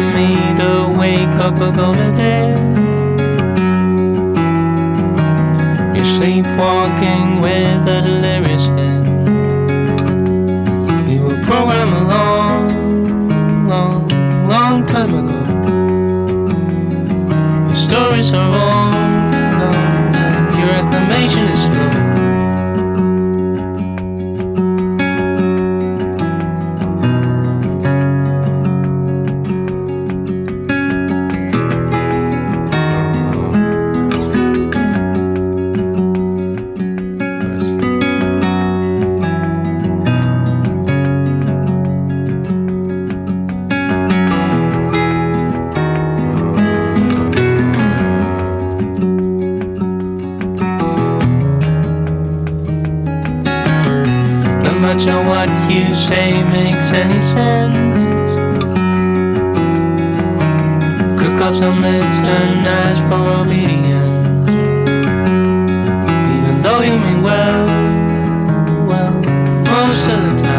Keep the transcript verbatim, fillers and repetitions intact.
me to wake up or go to bed. You're sleepwalking with a delirious head. We were programmed a long, long, long time ago. Your stories are all known, and your acclamation is slow. No matter what you say makes any sense. Cook up some myths and ask for obedience. Even though you mean well, well, most of the time